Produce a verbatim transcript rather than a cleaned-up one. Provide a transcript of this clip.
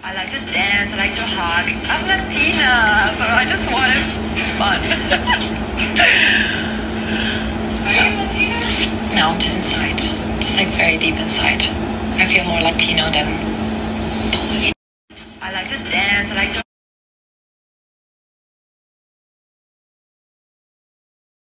I like to dance, I like to hug. I'm Latina, so I just wanted fun. Are you Latina? No, just inside. Just like very deep inside. I feel more Latino than Polish. I like to dance, I like to